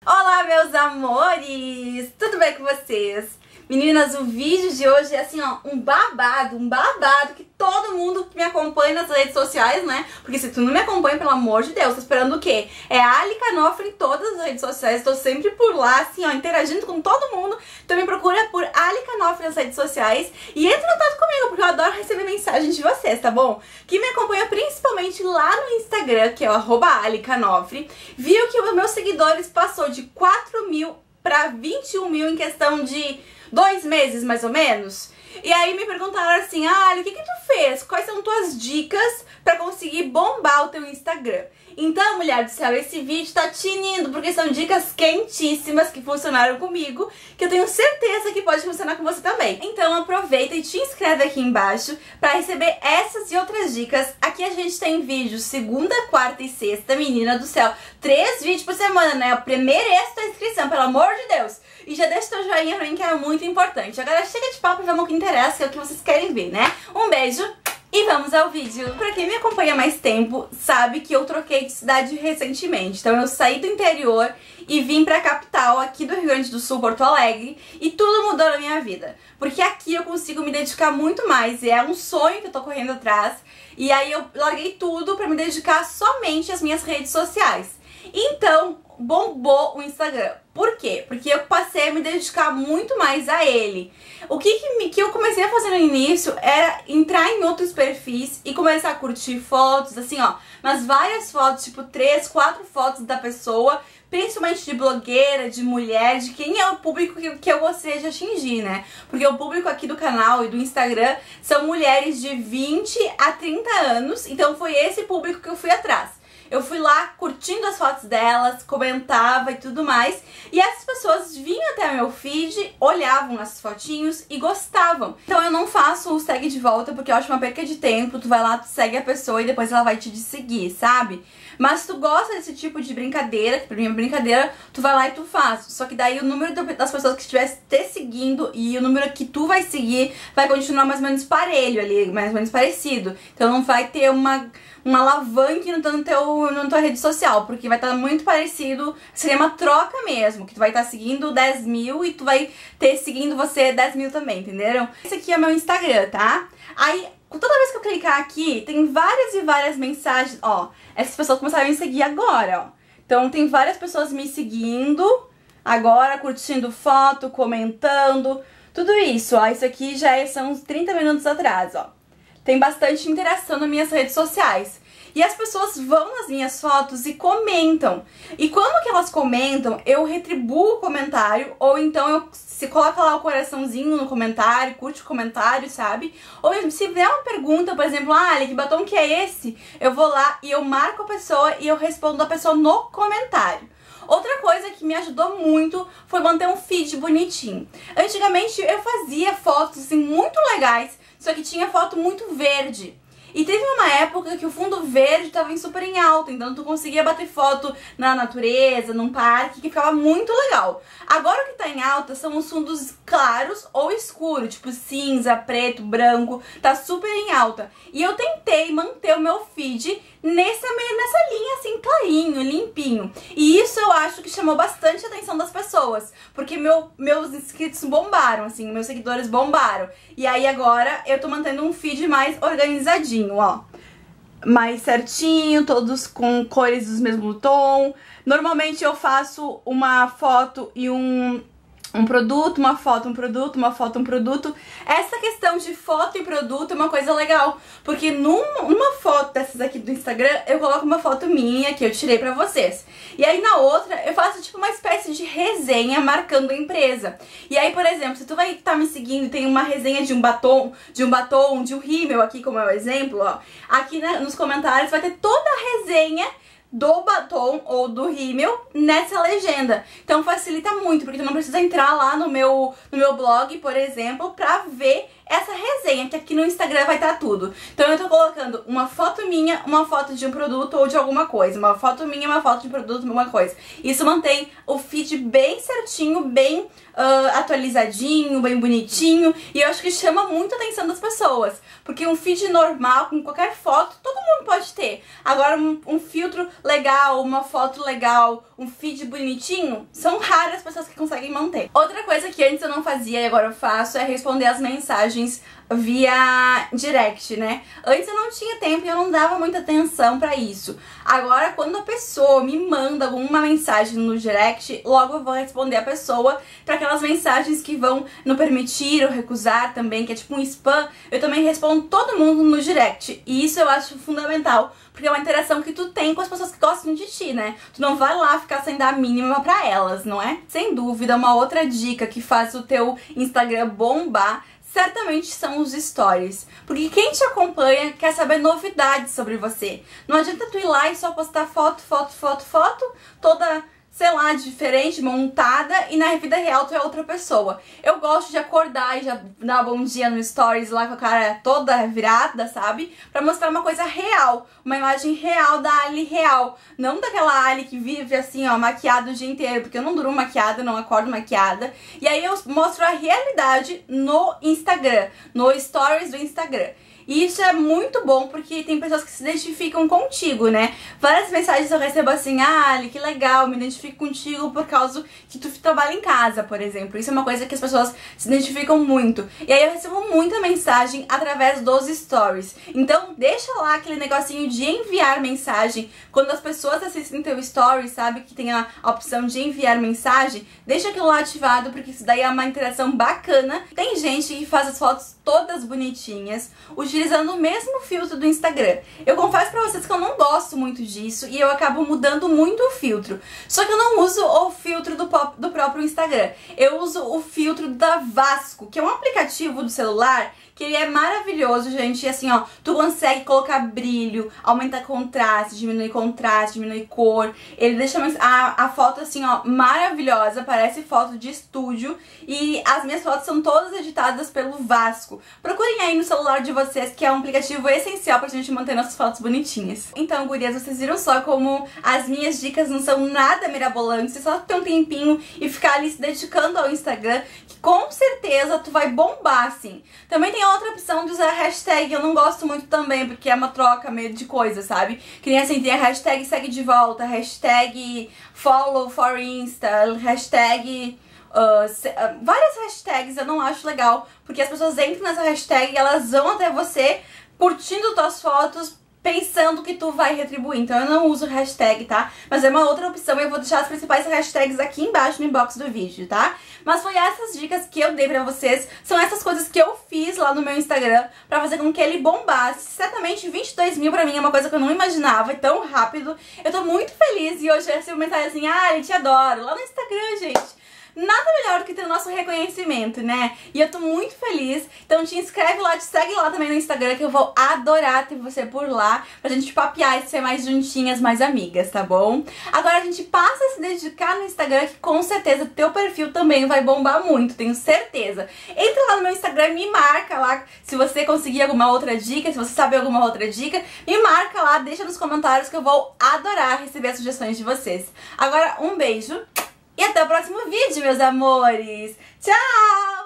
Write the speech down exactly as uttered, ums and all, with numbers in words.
Olá, meus amores! Tudo bem com vocês? Meninas, o vídeo de hoje é assim, ó, um babado, um babado que todo mundo que me acompanha nas redes sociais, né? Porque se tu não me acompanha, pelo amor de Deus, tá esperando o quê? É a Ali Canofre em todas as redes sociais, tô sempre por lá, assim, ó, interagindo com todo mundo. Então me procura por Ali Canofre nas redes sociais e entra em contato comigo, porque eu adoro receber mensagens de vocês, tá bom? Que me acompanha principalmente lá no Instagram, que é o arroba Ali Canofre, viu que os meus seguidores passou de quatro mil pra vinte e um mil em questão de dois meses, mais ou menos. E aí me perguntaram assim, ah, o que que tu fez? Quais são tuas dicas pra conseguir bombar o teu Instagram? Então, mulher do céu, esse vídeo tá tinindo, porque são dicas quentíssimas que funcionaram comigo, que eu tenho certeza que pode funcionar com você também. Então aproveita e te inscreve aqui embaixo pra receber essas e outras dicas. Aqui a gente tem vídeos segunda, quarta e sexta, menina do céu. Três vídeos por semana, né? O primeiro é essa tua inscrição, pelo amor de Deus. E já deixa teu joinha pra mim, que é muito importante. Agora chega de papo e vamos ao que interessa, que é o que vocês querem ver, né? Um beijo e vamos ao vídeo. Pra quem me acompanha há mais tempo, sabe que eu troquei de cidade recentemente. Então eu saí do interior e vim pra capital, aqui do Rio Grande do Sul, Porto Alegre, e tudo mudou na minha vida. Porque aqui eu consigo me dedicar muito mais, e é um sonho que eu tô correndo atrás. E aí eu larguei tudo pra me dedicar somente às minhas redes sociais. Então, bombou o Instagram. Por quê? Porque eu passei a me dedicar muito mais a ele. O que, que, me, que eu comecei a fazer no início era entrar em outros perfis e começar a curtir fotos, assim, ó, mas várias fotos, tipo três, quatro fotos da pessoa, principalmente de blogueira, de mulher, de quem é o público que, que eu gostaria de atingir, né? Porque o público aqui do canal e do Instagram são mulheres de vinte a trinta anos, então foi esse público que eu fui atrás. Eu fui lá curtindo as fotos delas, comentava e tudo mais. E essas pessoas vinham até meu feed, olhavam as fotinhos e gostavam. Então eu não faço o segue de volta porque eu acho uma perca de tempo. Tu vai lá, tu segue a pessoa e depois ela vai te seguir, sabe? Mas se tu gosta desse tipo de brincadeira, que pra mim é brincadeira, tu vai lá e tu faz. Só que daí o número das pessoas que estiver te seguindo e o número que tu vai seguir vai continuar mais ou menos parelho ali, mais ou menos parecido. Então não vai ter uma... uma alavanque no teu, na tua rede social, porque vai estar muito parecido, seria uma troca mesmo, que tu vai estar seguindo dez mil e tu vai ter seguindo você dez mil também, entenderam? Esse aqui é meu Instagram, tá? Aí, toda vez que eu clicar aqui, tem várias e várias mensagens, ó, essas pessoas começaram a me seguir agora, ó. Então tem várias pessoas me seguindo agora, curtindo foto, comentando, tudo isso, ó, isso aqui já é, são uns trinta minutos atrás, ó. Tem bastante interação nas minhas redes sociais. E as pessoas vão nas minhas fotos e comentam. E quando que elas comentam, eu retribuo o comentário. Ou então eu se coloca lá o coraçãozinho no comentário, curte o comentário, sabe? Ou mesmo se vier uma pergunta, por exemplo, ah, Ali, que batom que é esse? Eu vou lá e eu marco a pessoa e eu respondo a pessoa no comentário. Outra coisa que me ajudou muito foi manter um feed bonitinho. Antigamente eu fazia fotos assim muito legais, só que tinha foto muito verde. E teve uma época que o fundo verde estava super em alta, então tu conseguia bater foto na natureza, num parque, que ficava muito legal. Agora o que tá em alta são os fundos claros ou escuros, tipo cinza, preto, branco, tá super em alta. E eu tentei manter o meu feed nessa, nessa linha assim, clarinho, limpinho. E isso eu acho que chamou bastante a atenção das pessoas, porque meu, meus inscritos bombaram, assim, meus seguidores bombaram. E aí agora eu tô mantendo um feed mais organizadinho, ó, mais certinho, todos com cores do mesmo tom. Normalmente eu faço uma foto e um, um produto, uma foto, um produto, uma foto, um produto. Essa questão de foto e produto é uma coisa legal, porque numa, numa foto dessas aqui do Instagram, eu coloco uma foto minha que eu tirei pra vocês. E aí na outra, eu faço tipo uma espécie de resenha marcando a empresa. E aí, por exemplo, se tu vai estar tá me seguindo e tem uma resenha de um batom, de um batom, de um rímel aqui, como é o exemplo, ó, aqui né, nos comentários vai ter toda a resenha do batom ou do rímel nessa legenda. Então facilita muito, porque tu não precisa entrar lá no meu, no meu blog, por exemplo, pra ver essa resenha, que aqui no Instagram vai estar tudo. Então eu tô colocando uma foto minha, uma foto de um produto ou de alguma coisa. Uma foto minha, uma foto de um produto, alguma coisa. Isso mantém o feed bem certinho, bem uh, atualizadinho, bem bonitinho. E eu acho que chama muito a atenção das pessoas. Porque um feed normal, com qualquer foto, todo mundo pode ter. Agora um, um filtro legal, uma foto legal, um feed bonitinho, são raras as pessoas que conseguem manter. Outra coisa que antes eu não fazia e agora eu faço é responder as mensagens via direct, né? Antes eu não tinha tempo e eu não dava muita atenção pra isso. Agora, quando a pessoa me manda alguma mensagem no direct, logo eu vou responder a pessoa para aquelas mensagens que vão não permitir ou recusar também, que é tipo um spam, eu também respondo todo mundo no direct. E isso eu acho fundamental, porque é uma interação que tu tem com as pessoas que gostam de ti, né? Tu não vai lá ficar sem dar a mínima pra elas, não é? Sem dúvida, uma outra dica que faz o teu Instagram bombar certamente são os stories. Porque quem te acompanha quer saber novidades sobre você. Não adianta tu ir lá e só postar foto, foto, foto, foto, toda, sei lá, diferente, montada, e na vida real tu é outra pessoa. Eu gosto de acordar e já dar bom dia no stories lá com a cara toda virada, sabe? Pra mostrar uma coisa real, uma imagem real da Ali real. Não daquela Ali que vive assim, ó, maquiada o dia inteiro, porque eu não durmo maquiada, não acordo maquiada. E aí eu mostro a realidade no Instagram, no stories do Instagram. E isso é muito bom porque tem pessoas que se identificam contigo, né? Várias mensagens eu recebo assim, ah, Ali, que legal, me identifico contigo por causa que tu trabalha em casa, por exemplo. Isso é uma coisa que as pessoas se identificam muito. E aí eu recebo muita mensagem através dos stories. Então deixa lá aquele negocinho de enviar mensagem. Quando as pessoas assistem teu story, sabe, que tem a opção de enviar mensagem, deixa aquilo lá ativado, porque isso daí é uma interação bacana. Tem gente que faz as fotos todas bonitinhas, utilizando o mesmo filtro do Instagram. Eu confesso pra vocês que eu não gosto muito disso e eu acabo mudando muito o filtro. Só que eu não uso o filtro do, do próprio Instagram. Eu uso o filtro da Vasco, que é um aplicativo do celular que ele é maravilhoso, gente. E assim, ó, tu consegue colocar brilho, aumentar contraste, diminuir contraste, diminuir cor. Ele deixa a, a foto assim, ó, maravilhosa, parece foto de estúdio. E as minhas fotos são todas editadas pelo Vasco. Procurem aí no celular de vocês, que é um aplicativo essencial pra gente manter nossas fotos bonitinhas. Então, gurias, vocês viram só como as minhas dicas não são nada mirabolantes. É só ter um tempinho e ficar ali se dedicando ao Instagram, que com certeza tu vai bombar, assim. Também tem outra opção de usar hashtag, eu não gosto muito também, porque é uma troca meio de coisa, sabe? Que nem assim, tem a hashtag segue de volta, hashtag follow for Insta, hashtag... Uh, se, uh, várias hashtags eu não acho legal, porque as pessoas entram nessa hashtag e elas vão até você curtindo tuas fotos, pensando que tu vai retribuir. Então eu não uso hashtag, tá? Mas é uma outra opção e eu vou deixar as principais hashtags aqui embaixo no inbox do vídeo, tá? Mas foi essas dicas que eu dei pra vocês. São essas coisas que eu fiz lá no meu Instagram pra fazer com que ele bombasse. Certamente vinte e dois mil pra mim é uma coisa que eu não imaginava, é tão rápido. Eu tô muito feliz e hoje eu recebi uma mensagem assim, ah, eu te adoro, lá no Instagram, gente. Nada melhor do que ter o nosso reconhecimento, né? E eu tô muito feliz. Então te inscreve lá, te segue lá também no Instagram, que eu vou adorar ter você por lá, pra gente papear e ser mais juntinhas, mais amigas, tá bom? Agora a gente passa a se dedicar no Instagram, que com certeza teu perfil também vai bombar muito, tenho certeza. Entra lá no meu Instagram, me marca lá se você conseguir alguma outra dica, se você sabe alguma outra dica, me marca lá, deixa nos comentários que eu vou adorar receber as sugestões de vocês. Agora um beijo e até o próximo vídeo, meus amores! Tchau!